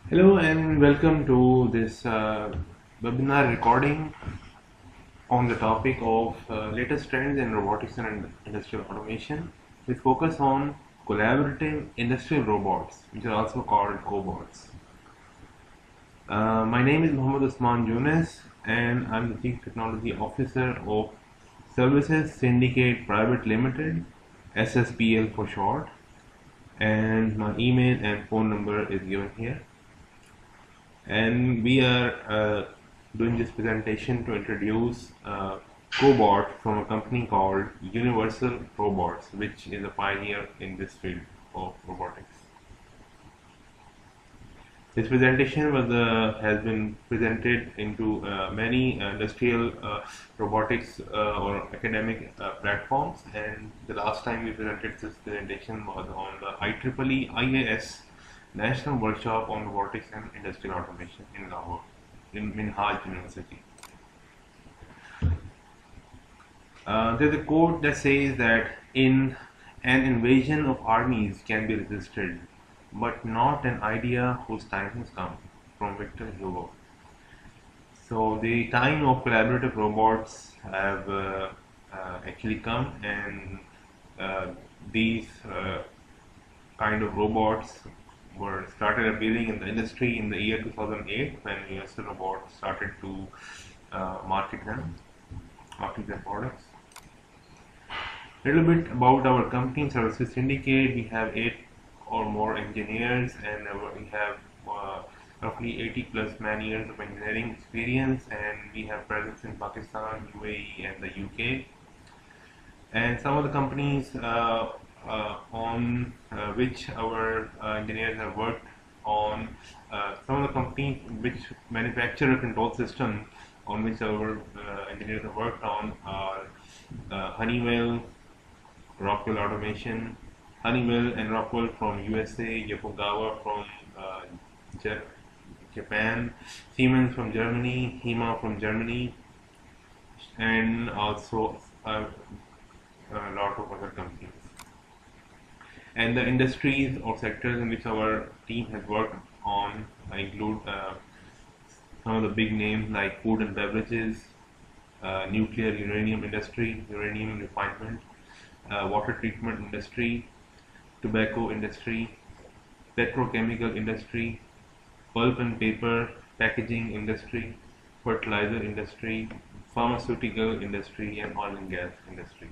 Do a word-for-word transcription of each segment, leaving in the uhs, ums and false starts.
Hello and welcome to this uh, webinar recording on the topic of uh, latest trends in robotics and industrial automation with focus on collaborative industrial robots, which are also called cobots. Uh, my name is Mohammad Usman Younes and I'm the Chief Technology Officer of Services Syndicate Private Limited, S S P L for short, and my email and phone number is given here. And we are uh, doing this presentation to introduce uh, Cobot from a company called Universal Robots, which is a pioneer in this field of robotics. This presentation was uh, has been presented into uh, many uh, industrial uh, robotics uh, or academic uh, platforms, and the last time we presented this presentation was on the I triple E I A S National Workshop on Robotics and Industrial Automation in Lahore, in Minhaj University. Uh, there's a quote that says that in an invasion of armies can be resisted, but not an idea whose time has come, from Victor Hugo. So the time of collaborative robots have uh, uh, actually come, and uh, these uh, kind of robots were started appearing in the industry in the year two thousand eight when Universal Robots started to uh, market them, market their products. A little bit about our company, Services Syndicate. We have eight or more engineers, and we have uh, roughly eighty plus man years of engineering experience, and we have presence in Pakistan, U A E, and the U K. And some of the companies uh, uh, on uh, which our uh, engineers have worked on, uh, some of the companies which manufacture a control system on which our uh, engineers have worked on are uh, Honeywell, Rockwell Automation, Honeywell and Rockwell from U S A, Yokogawa from uh, Japan, Siemens from Germany, HEMA from Germany, and also uh, a lot of other companies. And the industries or sectors in which our team has worked on include uh, some of the big names like food and beverages, uh, nuclear uranium industry, uranium refinement, uh, water treatment industry, tobacco industry, petrochemical industry, pulp and paper, packaging industry, fertilizer industry, pharmaceutical industry, and oil and gas industry.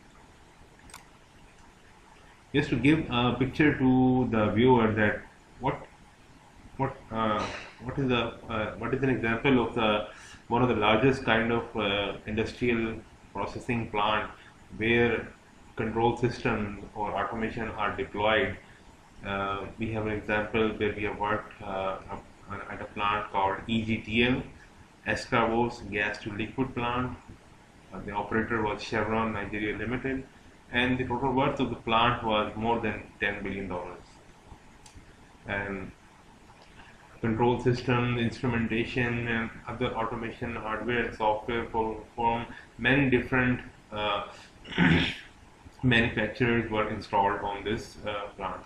Just to give a picture to the viewer that what what uh, what is the uh, what is an example of the one of the largest kind of uh, industrial processing plant where control systems or automation are deployed. Uh, we have an example where we have worked uh, at a plant called E G T L, Escravos Gas to Liquid Plant. Uh, the operator was Chevron Nigeria Limited, and the total worth of the plant was more than ten billion dollars. And control system, instrumentation, and other automation hardware and software for, from many different uh, manufacturers were installed on this uh, plant.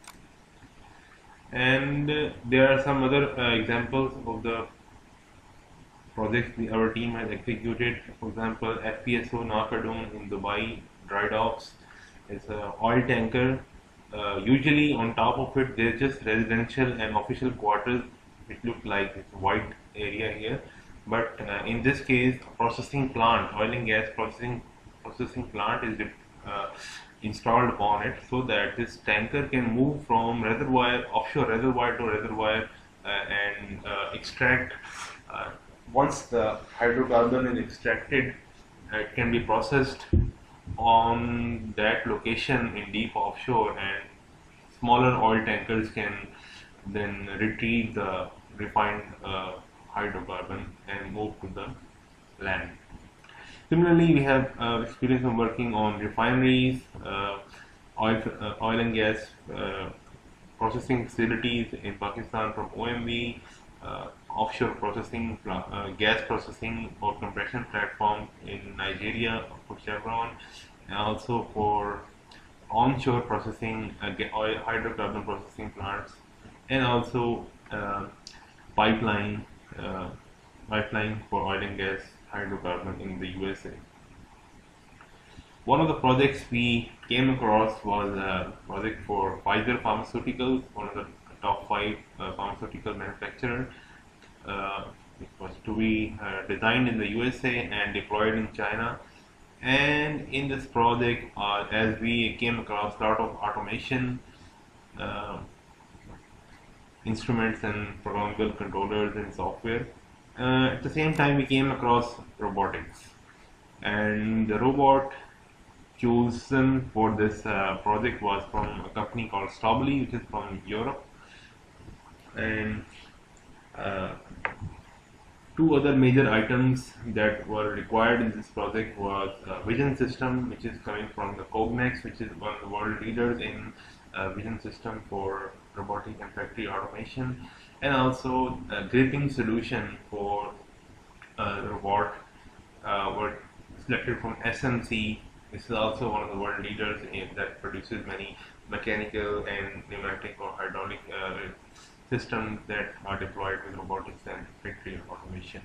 And uh, there are some other uh, examples of the projects the, our team has executed. For example, F P S O Nakadon in Dubai dry docks is an oil tanker. Uh, usually on top of it there's just residential and official quarters which look like it's a white area here, but uh, in this case processing plant, oil and gas processing processing plant is uh, installed upon it so that this tanker can move from reservoir, offshore reservoir to reservoir uh, and uh, extract. Uh, once the hydrocarbon is extracted, uh, it can be processed on that location in deep offshore, and smaller oil tankers can then retrieve the refined uh, hydrocarbon and move to the land. Similarly, we have uh, experience of working on refineries, uh, oil, uh, oil and gas uh, processing facilities in Pakistan from O M V, uh, offshore processing, uh, gas processing or compression platforms in Nigeria for Chevron, and also for onshore processing, uh, oil hydrocarbon processing plants, and also uh, pipeline uh, pipeline for oil and gas hydrocarbon in the U S A. One of the projects we came across was a project for Pfizer Pharmaceuticals, one of the top five uh, pharmaceutical manufacturers. Uh, it was to be uh, designed in the U S A and deployed in China. And in this project, uh, as we came across a lot of automation, uh, instruments and programmable controllers and software. Uh, at the same time, we came across robotics, and the robot chosen for this uh, project was from a company called Stobly, which is from Europe. And uh, two other major items that were required in this project was a vision system, which is coming from the Cognex, which is one of the world leaders in uh, vision system for robotic and factory automation, and also a gripping solution for uh, the robot uh, were selected from S M C. This is also one of the world leaders in, that produces many mechanical and pneumatic or hydraulic uh, systems that are deployed with robotics and factory automation.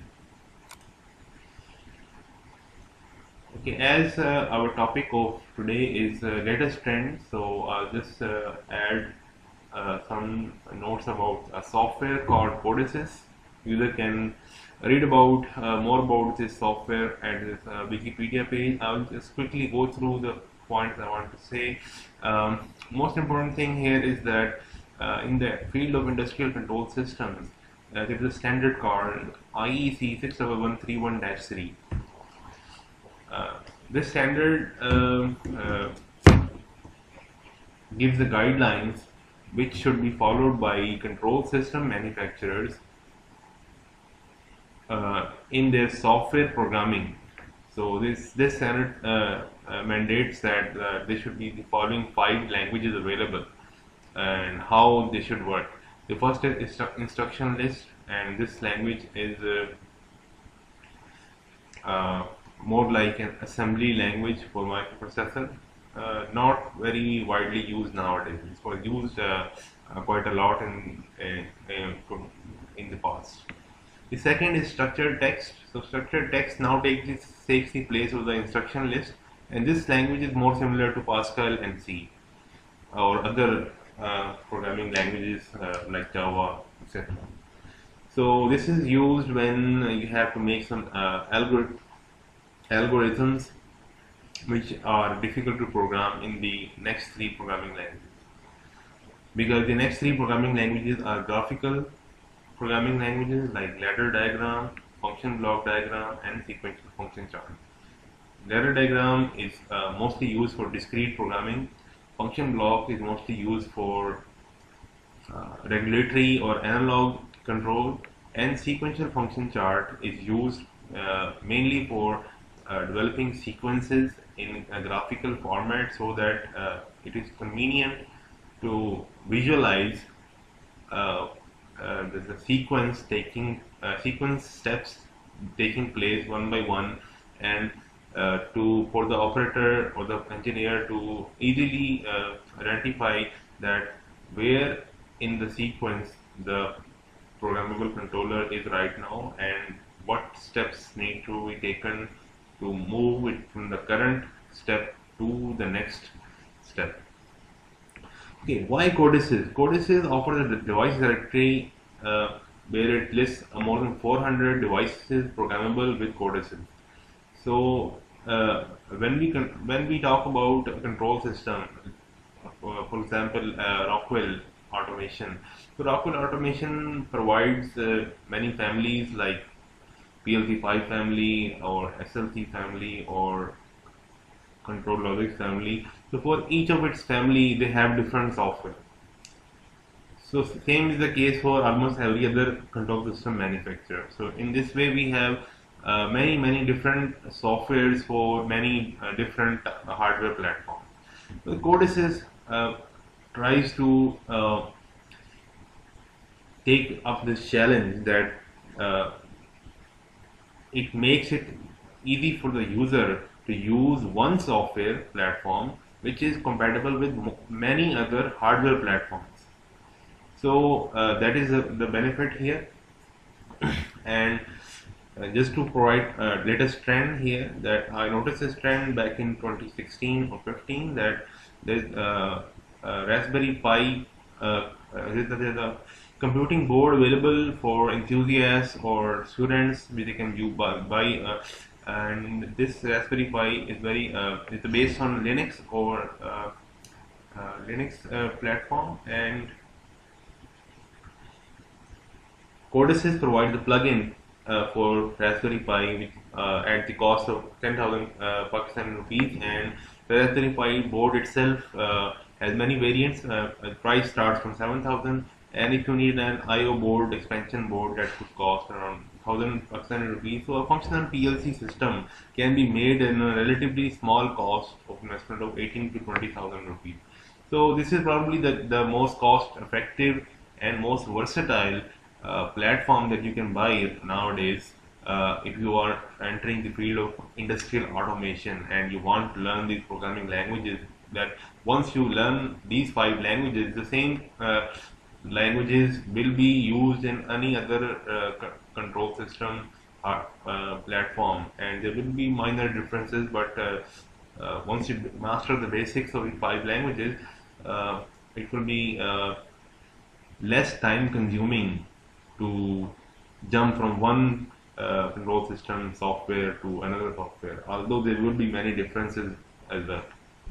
Okay, as uh, our topic of today is uh, latest trends, so I'll just uh, add uh, some notes about a software called Codesys. User can read about uh, more about this software at this uh, Wikipedia page. I'll just quickly go through the points I want to say. Um, most important thing here is that uh, in the field of industrial control systems, uh, there is a standard called I E C six seven one three one dash three. Uh, this standard uh, uh, gives the guidelines which should be followed by control system manufacturers uh, in their software programming. So this this standard uh, uh, mandates that uh, there should be the following five languages available and how they should work. The first is instru instruction list, and this language is uh, uh, more like an assembly language for microprocessor, uh, not very widely used nowadays. It was used uh, uh, quite a lot in, in, in the past. The second is structured text. So structured text now takes, takes the place of the instruction list, and this language is more similar to Pascal and C or other uh, programming languages uh, like Java, et cetera. So this is used when you have to make some uh, algorithm algorithms which are difficult to program in the next three programming languages, because the next three programming languages are graphical programming languages like ladder diagram, function block diagram, and sequential function chart. Ladder diagram is uh, mostly used for discrete programming. Function block is mostly used for uh, regulatory or analog control, and sequential function chart is used uh, mainly for Uh, developing sequences in a graphical format so that uh, it is convenient to visualize uh, uh, the, the sequence taking uh, sequence steps taking place one by one, and uh, to for the operator or the engineer to easily uh, identify that where in the sequence the programmable controller is right now and what steps need to be taken to move it from the current step to the next step. Okay, why Codesys? Codesys offers a device directory uh, where it lists more than four hundred devices programmable with Codesys. So uh, when we when we talk about a control system, uh, for example, uh, Rockwell Automation. So Rockwell Automation provides uh, many families like P L C five family or S L C family or Control Logic family. So for each of its family, they have different software. So same is the case for almost every other control system manufacturer. So in this way, we have uh, many many different softwares for many uh, different uh, hardware platforms. So Codesys uh, tries to uh, take up this challenge that uh, it makes it easy for the user to use one software platform which is compatible with many other hardware platforms. So uh, that is the, the benefit here. And uh, just to provide uh, latest trend here, that I noticed this trend back in twenty sixteen or fifteen, that there's uh, uh, Raspberry Pi, uh, uh, there's, there's a computing board available for enthusiasts or students which they can use by, by uh, and this Raspberry Pi is very uh, it's based on Linux or uh, uh, Linux uh, platform, and Codesys provides the plugin uh, for Raspberry Pi which, uh, at the cost of ten thousand uh, Pakistani rupees, and the Raspberry Pi board itself uh, has many variants. Uh, the price starts from seven thousand, and if you need an I O board, expansion board, that could cost around one thousand Pakistani rupees. So a functional P L C system can be made in a relatively small cost of investment of eighteen to twenty thousand rupees. So this is probably the, the most cost effective and most versatile uh, platform that you can buy nowadays uh, if you are entering the field of industrial automation and you want to learn these programming languages. That once you learn these five languages, the same uh, languages will be used in any other uh, control system or uh, platform, and there will be minor differences, but uh, uh, once you master the basics of the five languages, uh, it will be uh, less time consuming to jump from one uh, control system software to another software, although there will be many differences as well.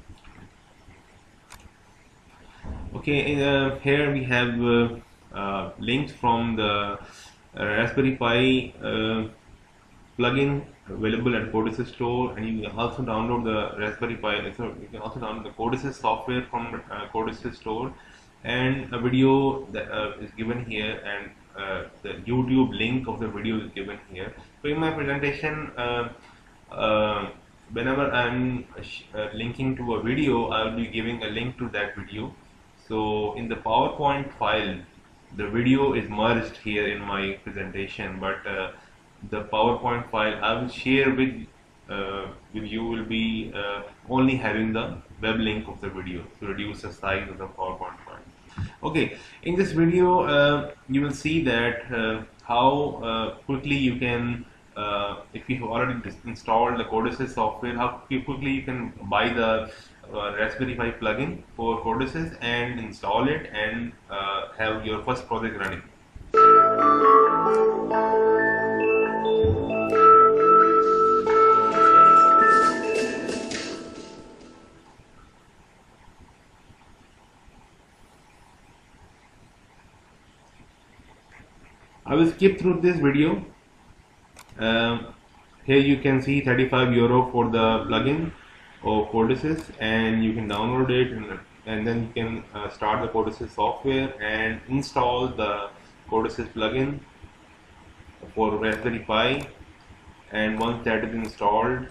Okay, uh, here we have uh, uh, links from the uh, Raspberry Pi uh, plugin available at Codesys store, and you can also download the Raspberry Pi. So you can also download the Codesys software from uh, Codesys store, and a video that uh, is given here, and uh, the YouTube link of the video is given here. So in my presentation, uh, uh, whenever I'm uh, linking to a video, I will be giving a link to that video. So in the PowerPoint file, the video is merged here in my presentation, but uh, the PowerPoint file I will share with uh, with you will be uh, only having the web link of the video to reduce the size of the PowerPoint file. Okay, in this video uh, you will see that uh, how uh, quickly you can, uh, if you have already installed the Codesys software, how quickly you can buy the uh, Raspberry Pi plugin for Codesys and install it and uh, have your first project running. I will skip through this video. Um, here you can see thirty-five euro for the plugin of Codesys, and you can download it, and, and then you can uh, start the Codesys software and install the Codesys plugin for Raspberry Pi. And once that is installed,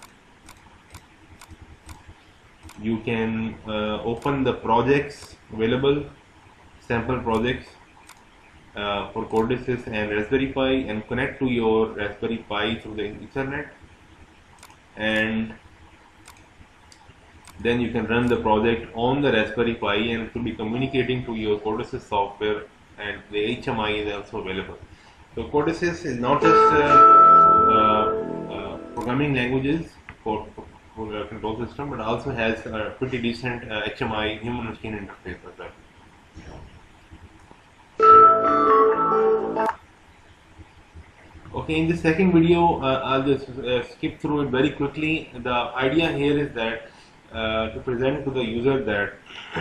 you can uh, open the projects available, sample projects Uh, for Codesys and Raspberry Pi, and connect to your Raspberry Pi through the Ethernet, and then you can run the project on the Raspberry Pi, and it will be communicating to your Codesys software, and the H M I is also available. So Codesys is not just uh, uh, uh, programming languages for, for, for the control system, but also has a pretty decent uh, H M I, human machine interface as well. Okay, in the second video, uh, I'll just uh, skip through it very quickly. The idea here is that uh, to present to the user that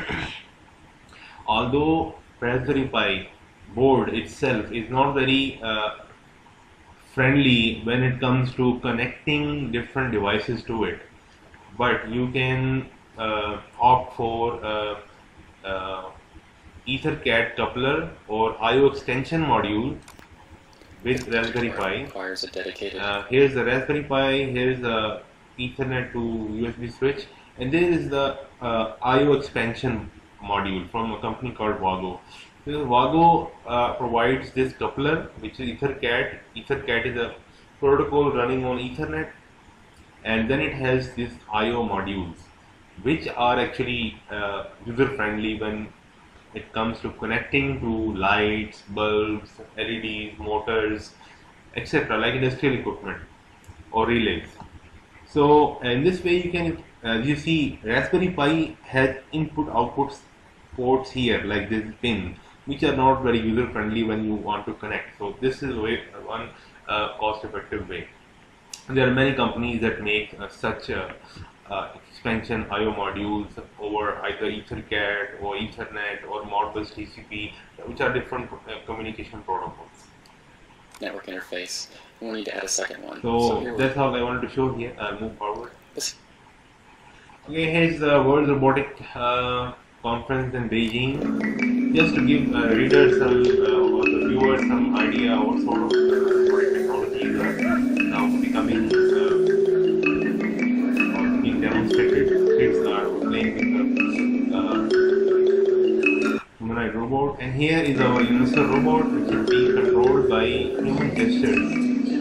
although Raspberry Pi board itself is not very uh, friendly when it comes to connecting different devices to it, but you can uh, opt for uh, uh, EtherCAT coupler or I O extension module with Raspberry Pi. Requires a dedicated. Uh, here's the Raspberry Pi, here's the Ethernet to U S B switch, and there is the uh, I O expansion module from a company called Wago. So Wago uh, provides this coupler, which is EtherCAT. EtherCAT is a protocol running on Ethernet, and then it has these I O modules, which are actually uh, user friendly when it comes to connecting to lights, bulbs, L E Ds, motors, et cetera, like industrial equipment or relays. So in this way, you can, as you see, Raspberry Pi has input-output ports here, like this pin, which are not very user-friendly when you want to connect. So this is way, one uh, cost-effective way. There are many companies that make uh, such uh, uh, expansion I O modules over either EtherCAT or Ethernet or Modbus T C P, which are different uh, communication protocols. Network interface. We'll need to add a second one. So, so that's all I wanted to show here. I'll move forward. This. Okay, here's the World Robotic uh, Conference in Beijing. Just to give uh, readers some uh, or the viewers some idea what sort of uh, robotic technologies are now becoming uh, or being demonstrated. Kids are playing with the uh, humanoid robot, and here is our universal robot, which is being controlled by human gestures.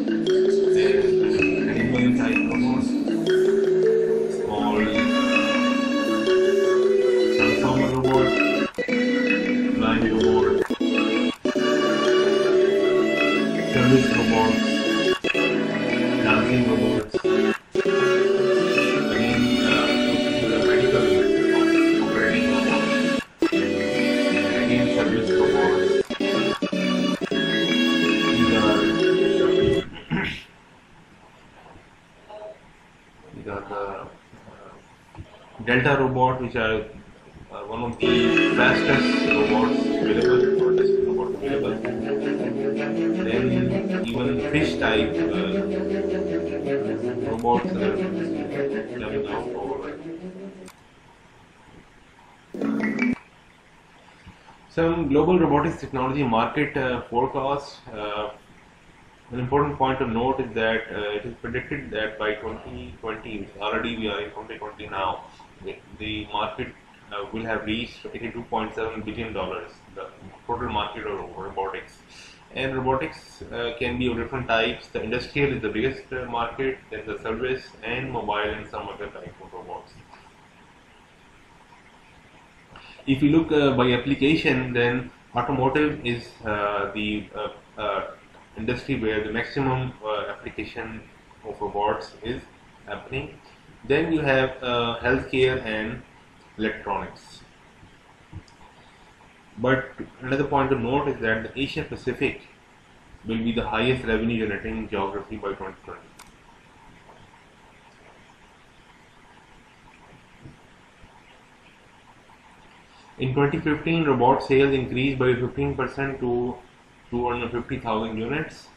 Animal type robots, small transformer robot, flying robot, service robots, dancing robots. Again, uh, the medical operating robots. And again, service robots. These are these are the uh, Delta robot, which are uh, one of the fastest robots available, or just robot available. Then even fish type uh, robots are coming out over. Some global robotics technology market uh, forecast. Uh, An important point to note is that uh, it is predicted that by twenty twenty, already we are in twenty twenty now, the, the market uh, will have reached eighty-two point seven billion dollars, the total market of robotics. And robotics uh, can be of different types. The industrial is the biggest uh, market, then the service and mobile and some other type of robots. If you look uh, by application, then automotive is uh, the uh, uh, industry where the maximum uh, application of robots is happening. Then you have uh, healthcare and electronics. But another point to note is that the Asia Pacific will be the highest revenue generating geography by twenty twenty. In twenty fifteen, robot sales increased by fifteen percent to two hundred fifty thousand units,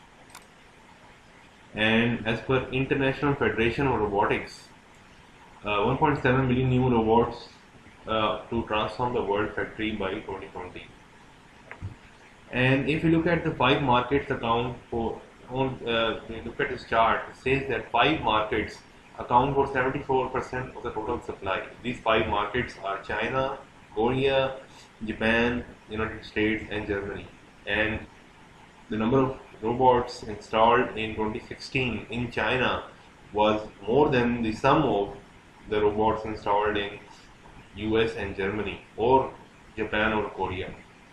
and as per International Federation of Robotics, uh, one point seven million new robots uh, to transform the world factory by twenty twenty. And if you look at the five markets account for, uh, look at this chart, it says that five markets account for seventy-four percent of the total supply. These five markets are China, Korea, Japan, United States, and Germany. And the number of robots installed in twenty sixteen in China was more than the sum of the robots installed in U S and Germany, or Japan or Korea.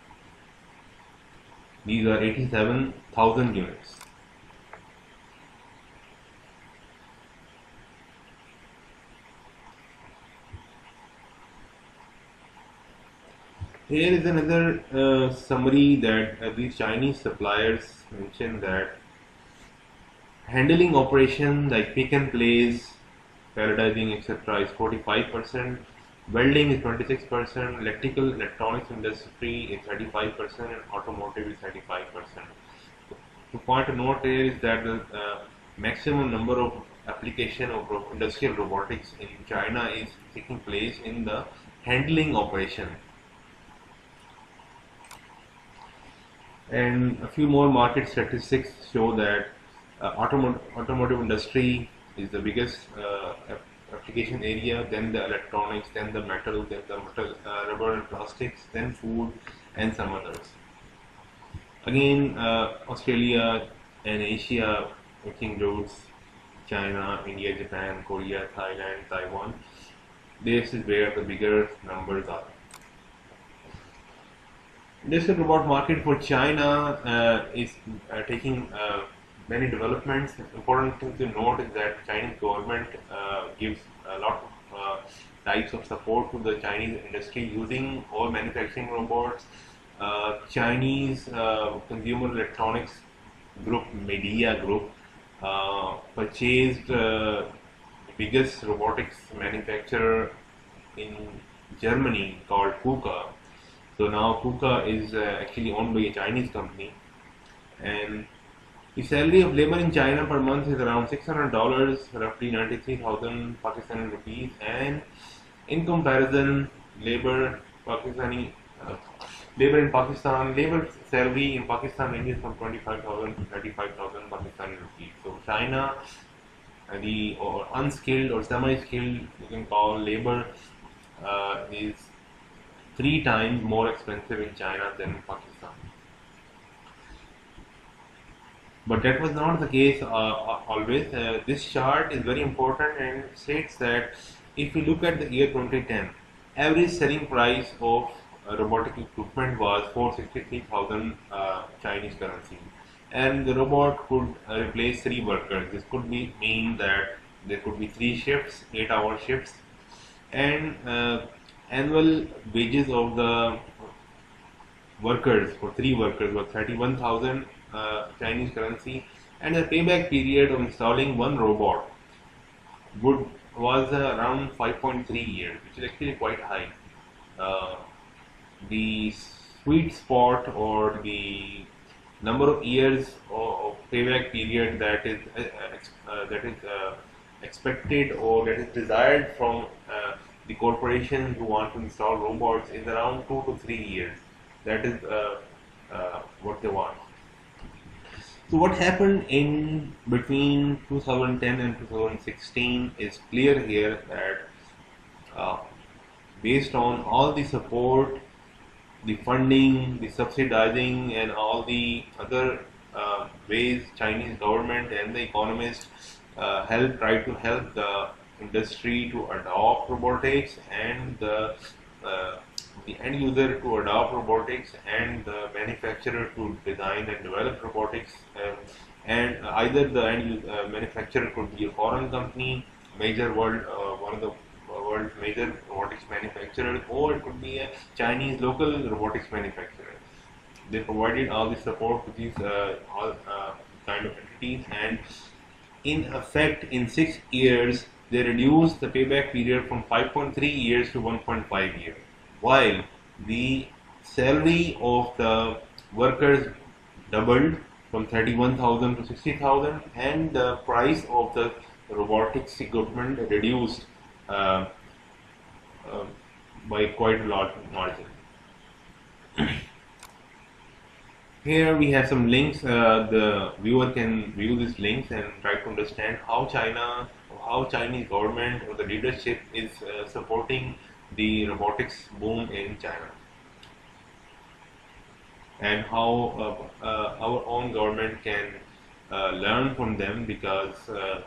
These are eighty-seven thousand units. Here is another uh, summary that uh, these Chinese suppliers mention that handling operation like pick and place, palletizing, et cetera is forty-five percent, welding is twenty-six percent, electrical electronics industry is thirty-five percent, and automotive is thirty-five percent. The point to note here is that the uh, maximum number of application of industrial robotics in China is taking place in the handling operation. And a few more market statistics show that uh, automo automotive industry is the biggest uh, application area, then the electronics, then the metal, then the metal, uh, rubber and plastics, then food, and some others. Again, uh, Australia and Asia which includes China, India, Japan, Korea, Thailand, Taiwan. This is where the bigger numbers are. Industrial robot market for China uh, is uh, taking uh, many developments. Important thing to note is that Chinese government uh, gives a lot of uh, types of support to the Chinese industry using all manufacturing robots. Uh, Chinese uh, consumer electronics group, Media Group, uh, purchased uh, the biggest robotics manufacturer in Germany called KUKA. So now KUKA is uh, actually owned by a Chinese company, and the salary of labor in China per month is around six hundred dollars, roughly ninety-three thousand Pakistani rupees, and in comparison, labor Pakistani uh, labor in Pakistan, labor salary in Pakistan ranges from twenty-five thousand to thirty-five thousand Pakistani rupees. So China, uh, the or unskilled or semi-skilled, you can call labor, uh, is three times more expensive in China than in Pakistan. But that was not the case uh, uh, always. Uh, this chart is very important and states that if we look at the year twenty ten, average selling price of uh, robotic equipment was four hundred sixty-three thousand uh, Chinese currency, and the robot could uh, replace three workers. This could be mean that there could be three shifts, eight-hour shifts, and uh, annual wages of the workers for three workers was thirty-one thousand uh, Chinese currency, and the payback period of installing one robot would was uh, around five point three years, which is actually quite high. Uh, the sweet spot or the number of years of, of payback period that is uh, uh, that is uh, expected or that is desired from uh, the corporations who want to install robots is around two to three years. That is uh, uh, what they want. So what happened in between two thousand ten and two thousand sixteen is clear here that uh, based on all the support, the funding, the subsidizing, and all the other uh, ways Chinese government and the economists uh, help try to help the industry to adopt robotics and the uh, the end user to adopt robotics and the manufacturer to design and develop robotics, uh, and either the end uh, manufacturer could be a foreign company, major world uh, one of the world's major robotics manufacturer, or it could be a Chinese local robotics manufacturer. They provided all the support to these uh, all uh, kind of entities, and in effect, in six years, they reduced the payback period from five point three years to one point five years, while the salary of the workers doubled from thirty-one thousand to sixty thousand, and the price of the robotics equipment reduced uh, uh, by quite a large margin. Here we have some links. Uh, the viewer can view these links and try to understand how China, how Chinese government or the leadership is uh, supporting the robotics boom in China, and how uh, uh, our own government can uh, learn from them, because uh,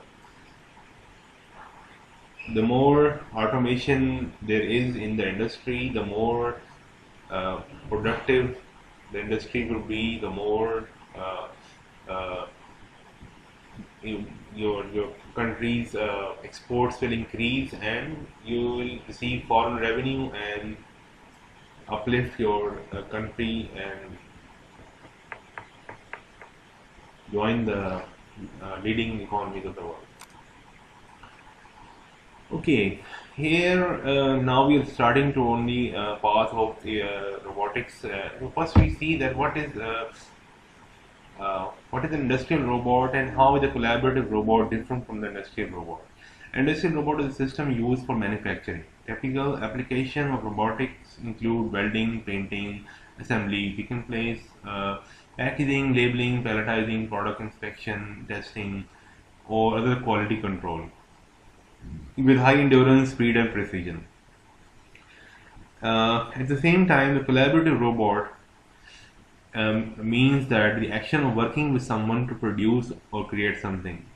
the more automation there is in the industry, the more uh, productive the industry will be, the more uh, uh, you, your your country's uh, exports will increase, and you will receive foreign revenue and uplift your uh, country and join the uh, leading economies of the world. Okay, here uh, now we are starting to only uh, path of the uh, robotics. Uh, so first we see that what is uh, uh, what is an industrial robot and how is a collaborative robot different from the industrial robot. Industrial robot is a system used for manufacturing. Typical application of robotics include welding, painting, assembly, pick and place, uh, packaging, labeling, palletizing, product inspection, testing, or other quality control with high endurance, speed, and precision. Uh, at the same time, the collaborative robot um, means that the action of working with someone to produce or create something.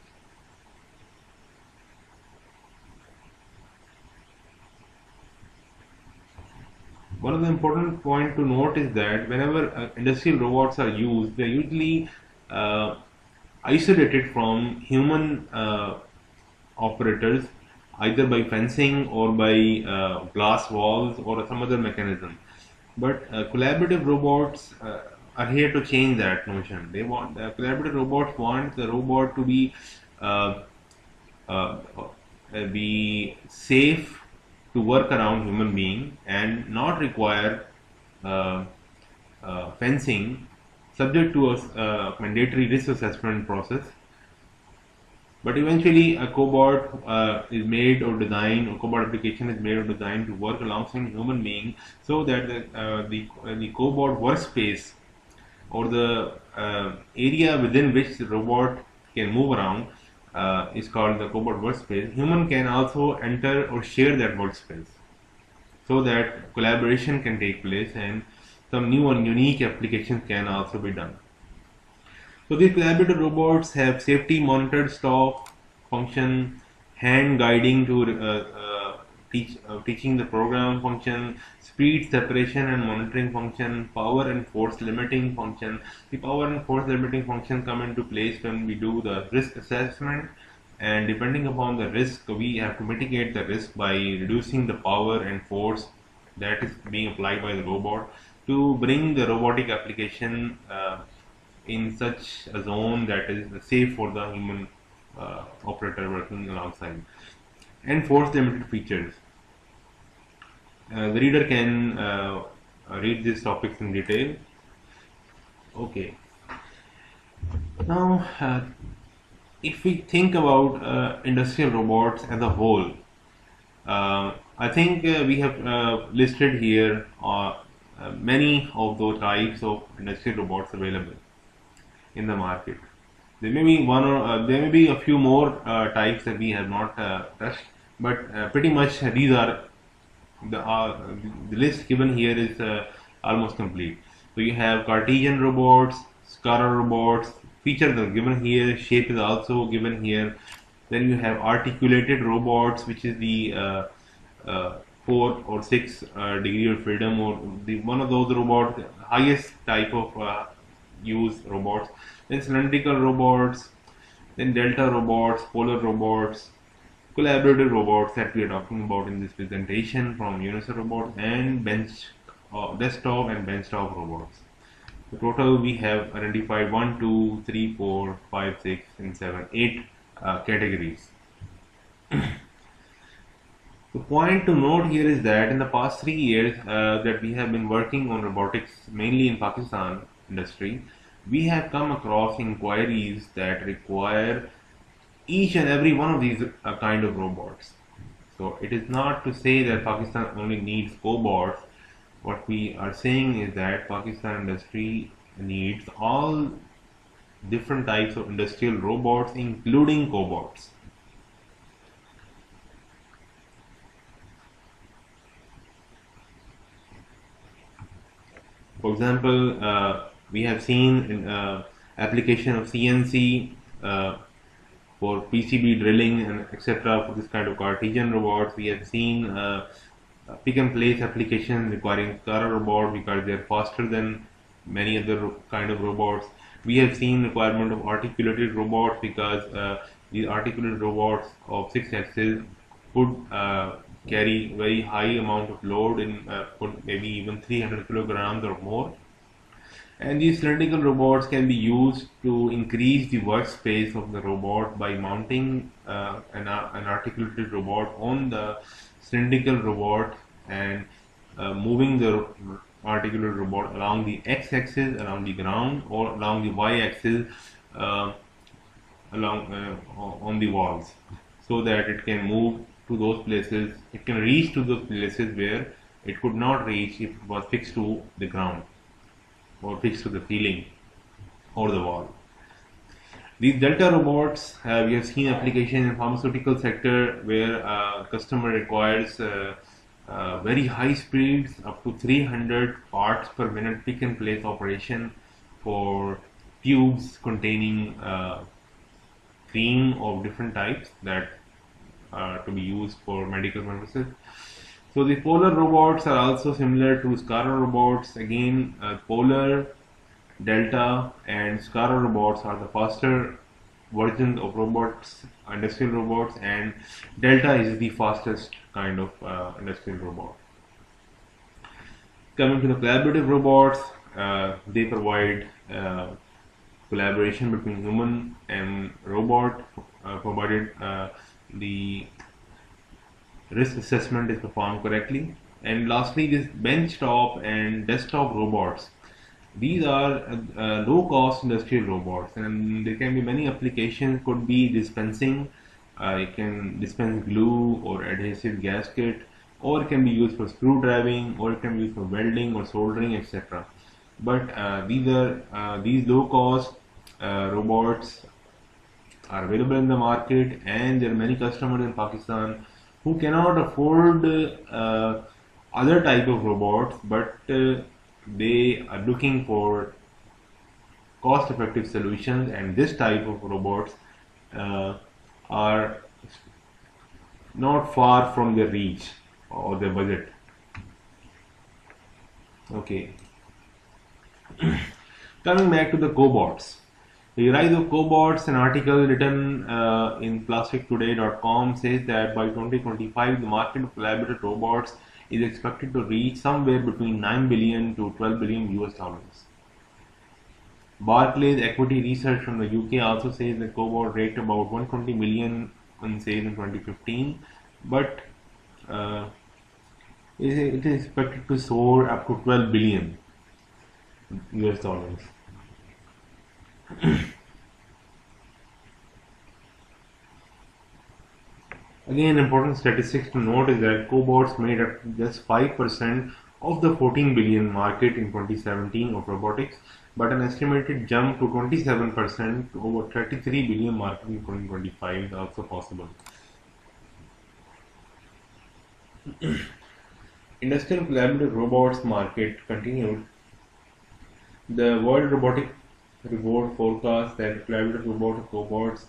One of the important point to note is that whenever uh, industrial robots are used, they're usually uh, isolated from human uh, operators, either by fencing or by uh, glass walls or some other mechanism. But uh, collaborative robots uh, are here to change that notion. They want uh, collaborative robots want the robot to be uh, uh, uh, be safe to work around human being and not require uh, uh, fencing, subject to a uh, mandatory risk assessment process. But eventually, a cobot uh, is made or designed, or cobot application is made or designed to work alongside human being, so that the uh, the, uh, the cobot workspace or the uh, area within which the robot can move around uh, is called the cobot workspace. Human can also enter or share that workspace, so that collaboration can take place and some new and unique applications can also be done. So these collaborative robots have safety monitored stop function, hand guiding to uh, uh, teach uh, teaching the program function, speed separation and monitoring function, power and force limiting function. The power and force limiting function come into place when we do the risk assessment, and depending upon the risk, we have to mitigate the risk by reducing the power and force that is being applied by the robot to bring the robotic application uh, in such a zone that is safe for the human uh, operator working alongside. And force limited features. Uh, the reader can uh, read these topics in detail. Okay. Now, uh, if we think about uh, industrial robots as a whole, uh, I think uh, we have uh, listed here uh, uh, many of those types of industrial robots available in the market. There may be one or uh, there may be a few more uh, types that we have not uh, touched, but uh, pretty much these are the, uh, the list given here is uh, almost complete. So you have Cartesian robots, Scalar robots, features are given here, shape is also given here. Then you have articulated robots, which is the uh, uh, four or six uh, degree of freedom, or the one of those robots, highest type of uh, use robots. Then cylindrical robots, then delta robots, polar robots, collaborative robots that we are talking about in this presentation from Universal Robots, and bench uh, desktop and benchtop robots. The total we have identified one, two, three, four, five, six, and seven, eight uh, categories. The point to note here is that in the past three years uh, that we have been working on robotics, mainly in Pakistan industry, we have come across inquiries that require each and every one of these uh, kind of robots. So it is not to say that Pakistan only needs cobots. What we are saying is that Pakistan industry needs all different types of industrial robots, including cobots. For example, uh, we have seen in, uh, application of C N C uh, for P C B drilling and et cetera. For this kind of Cartesian robots, we have seen uh, pick and place applications requiring Scalar robot because they are faster than many other kind of robots. We have seen requirement of articulated robots because uh, these articulated robots of six axis could uh, carry very high amount of load in uh, maybe even three hundred kilograms or more. And these cylindrical robots can be used to increase the workspace of the robot by mounting uh, an, uh, an articulated robot on the cylindrical robot and uh, moving the articulated robot along the x-axis, along the ground, or along the y-axis uh, along uh, on the walls, so that it can move to those places, it can reach to those places where it could not reach if it was fixed to the ground or fixed to the ceiling or the wall. These delta robots, uh, we have seen application in pharmaceutical sector where uh, customer requires uh, uh, very high speeds, up to three hundred parts per minute pick and place operation for tubes containing uh, cream of different types that are to be used for medical purposes. So the Polar robots are also similar to Scarro robots. Again, uh, Polar, Delta, and Scarro robots are the faster versions of robots, industrial robots, and Delta is the fastest kind of uh, industrial robot. Coming to the collaborative robots, uh, they provide uh, collaboration between human and robot, uh, provided uh, the risk assessment is performed correctly. And lastly, this benchtop and desktop robots. These are uh, uh, low-cost industrial robots, and there can be many applications. Could be dispensing, uh, it can dispense glue or adhesive gasket, or it can be used for screwdriving, or it can be used for welding or soldering, et cetera. But uh, these are uh, these low-cost uh, robots are available in the market, and there are many customers in Pakistan who cannot afford uh, other type of robots, but uh, they are looking for cost-effective solutions, and this type of robots uh, are not far from their reach or their budget. Okay. Coming back to the cobots. The rise of cobots, an article written uh, in plastic today dot com says that by twenty twenty-five, the market of collaborative robots is expected to reach somewhere between nine billion to twelve billion U S dollars. Barclays Equity Research from the U K also says that cobot rate about one hundred twenty million in sales in twenty fifteen, but uh, it is expected to soar up to twelve billion U S dollars. Again, important statistics to note is that cobots made up just five percent of the fourteen billion market in twenty seventeen of robotics, but an estimated jump to twenty-seven percent to over thirty-three billion market in twenty twenty-five is also possible. Industrial collaborative robots market continued. The World Robotic Report forecasts that collaborative robotic cobots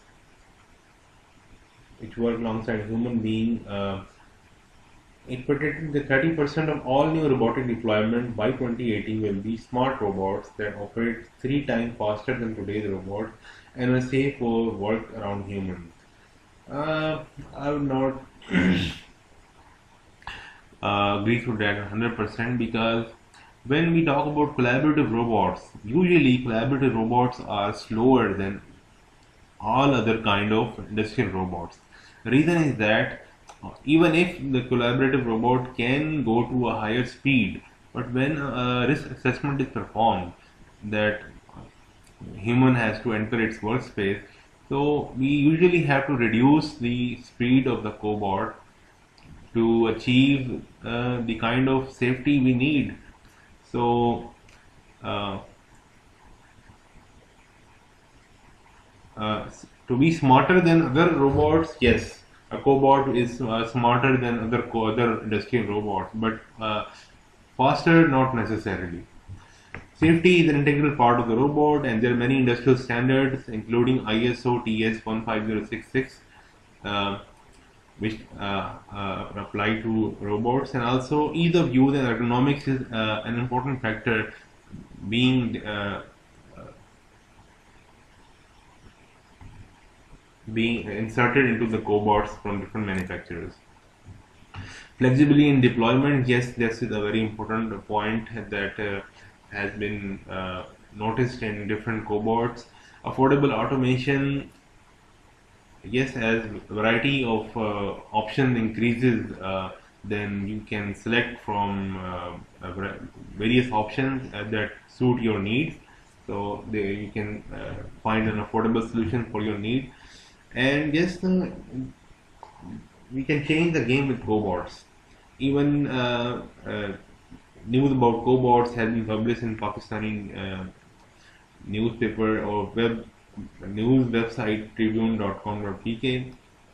which work alongside human being, uh, it predicted that thirty percent of all new robotic deployment by twenty eighteen will be smart robots that operate three times faster than today's robots and are safe for work around humans. Uh, I would not uh, agree to that one hundred percent, because when we talk about collaborative robots, usually collaborative robots are slower than all other kind of industrial robots. The reason is that uh, even if the collaborative robot can go to a higher speed, but when a risk assessment is performed that human has to enter its workspace, so we usually have to reduce the speed of the cobot to achieve uh, the kind of safety we need. So uh, uh, to be smarter than other robots, yes, a cobot is uh, smarter than other co other industrial robots, but uh, faster not necessarily. Safety is an integral part of the robot, and there are many industrial standards, including I S O T S one five zero six six, uh, which uh, uh, apply to robots, and also ease of use and ergonomics is uh, an important factor being uh, being inserted into the cobots from different manufacturers. Flexibility in deployment, yes, this is a very important point that uh, has been uh, noticed in different cobots. Affordable automation, yes, as variety of uh, options increases, uh, then you can select from uh, various options uh, that suit your needs. So there you can uh, find an affordable solution for your need. And yes, uh, we can change the game with cobots. Even uh, uh, news about cobots has been published in Pakistani uh, newspaper or web news website tribune dot com dot p k.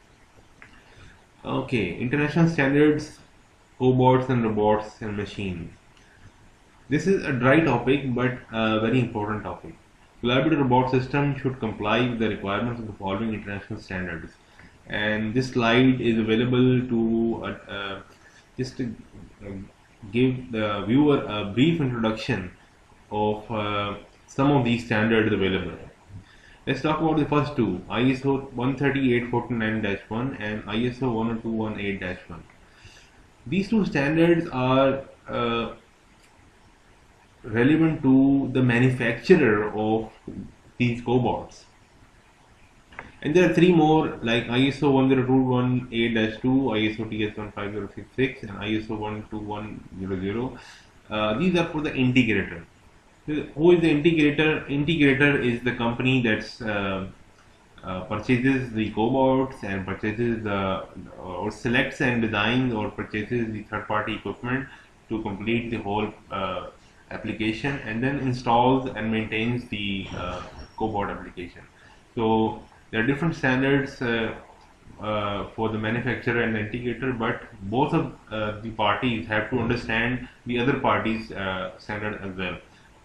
Okay, international standards, cobots and robots and machines. This is a dry topic, but a very important topic. Collaborative robot system should comply with the requirements of the following international standards. And this slide is available to uh, uh, just to uh, give the viewer a brief introduction of uh, some of these standards available. Let's talk about the first two, I S O one thirty-eight forty-nine dash one and I S O one oh two one eight dash one. These two standards are uh, relevant to the manufacturer of these cobots. And there are three more like I S O one oh two one eight dash two, I S O T S one five zero six six and I S O one two one zero zero. Uh, these are for the integrator. Who is the integrator? Integrator is the company that's uh, uh, purchases the cobots and purchases the or selects and designs or purchases the third-party equipment to complete the whole uh, application, and then installs and maintains the uh, cobot application. So there are different standards uh, uh, for the manufacturer and the integrator, but both of uh, the parties have to understand the other party's uh, standard as well.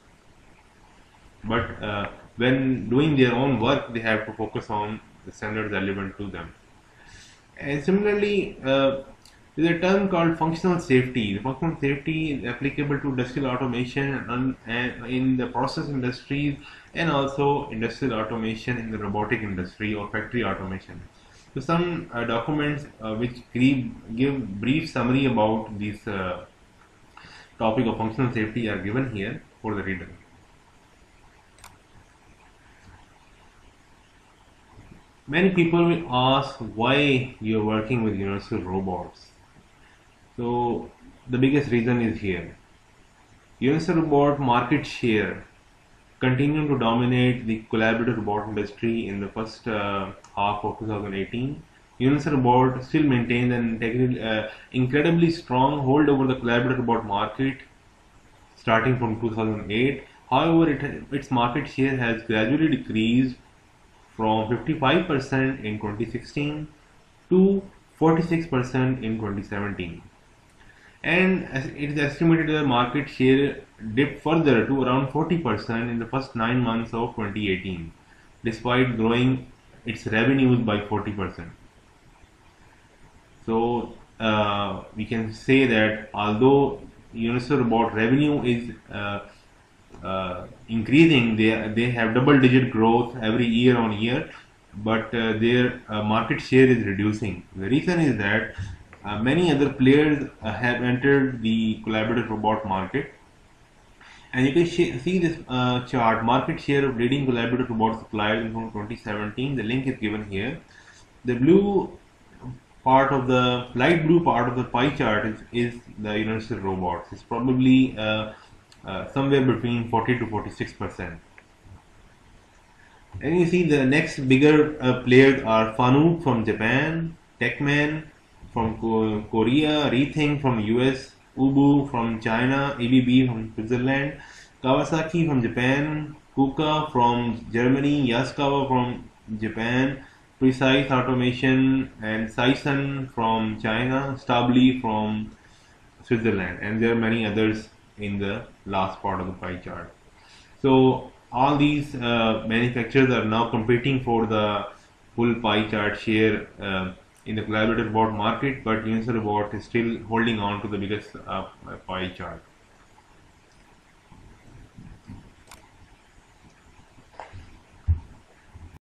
But uh, when doing their own work, they have to focus on the standards relevant to them. And similarly, uh, there's a term called functional safety. The functional safety is applicable to industrial automation and, and in the process industries, and also industrial automation in the robotic industry or factory automation. So some uh, documents uh, which give, give brief summary about this uh, topic of functional safety are given here for the reader. Many people will ask why you are working with Universal Robots. So the biggest reason is here. Universal Robot market share continued to dominate the collaborative robot industry in the first uh, half of two thousand eighteen. Universal Robot still maintains an uh, incredibly strong hold over the collaborative robot market starting from two thousand eight. However, it, its market share has gradually decreased from fifty-five percent in twenty sixteen to forty-six percent in twenty seventeen. And it is estimated that the market share dipped further to around forty percent in the first nine months of twenty eighteen, despite growing its revenues by forty percent. So uh, we can say that although Universal Robot revenue is uh, uh, increasing, they, they have double-digit growth every year on year, but uh, their uh, market share is reducing. The reason is that Uh, many other players uh, have entered the collaborative robot market, and you can see this uh, chart, market share of leading collaborative robot suppliers in twenty seventeen. The link is given here. The blue part of the light blue part of the pie chart is, is the Universal Robots. It's probably uh, uh, somewhere between forty to forty-six percent. And you see the next bigger uh, players are Fanuc from Japan, Techman from Korea, Rethink from U S, Ubu from China, A B B from Switzerland, Kawasaki from Japan, Kuka from Germany, Yaskawa from Japan, Precise Automation and Saison from China, Stably from Switzerland, and there are many others in the last part of the pie chart. So all these uh, manufacturers are now competing for the full pie chart share uh, in the collaborative robot market, but Universal Robot is still holding on to the biggest uh, pie chart.